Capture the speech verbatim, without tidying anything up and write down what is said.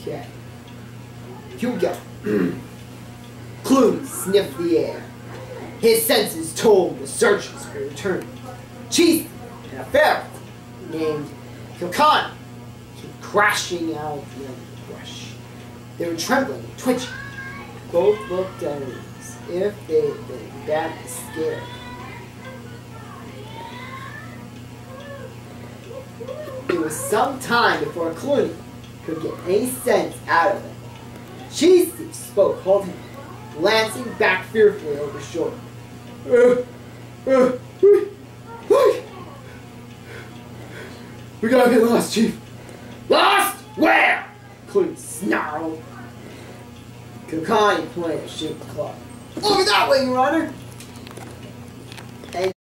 Okay. Here we go. Clooney sniffed the air. His senses told the searchers were returning. Cheese and a ferret named Kilcon came crashing out of the underbrush. They were trembling and twitching. Both looked as if they had been badly scared. It was some time before Clooney could get any sense out of it. Cheese spoke, holding him, glancing back fearfully over his shoulder. Uh, uh, we, we, we gotta get lost, Chief. Lost? Where? Clooney snarled. Kakani pointed a shaped claw. Over that way, Your Honor!